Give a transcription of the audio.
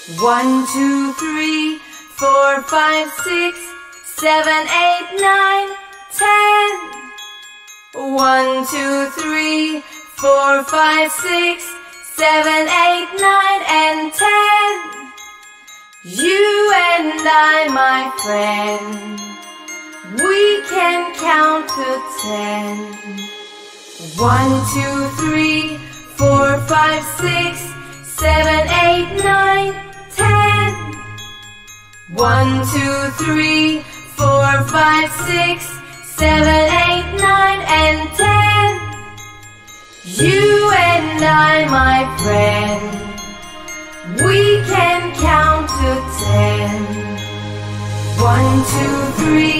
1, 2, 3, 4, 5, 6, 7, 8, 9, 10. 1, 2, 3, 4, 5, 6, 7, 8, 9, and 10. You and I, my friend, we can count to 10. 1, 2, 3, 4, 5, 6, 7, 8, 9, 10. 1, 2, 3, 4, 5, 6, 7, 8, 9, and 10. You and I, my friend, we can count to 10. 1, 2, 3,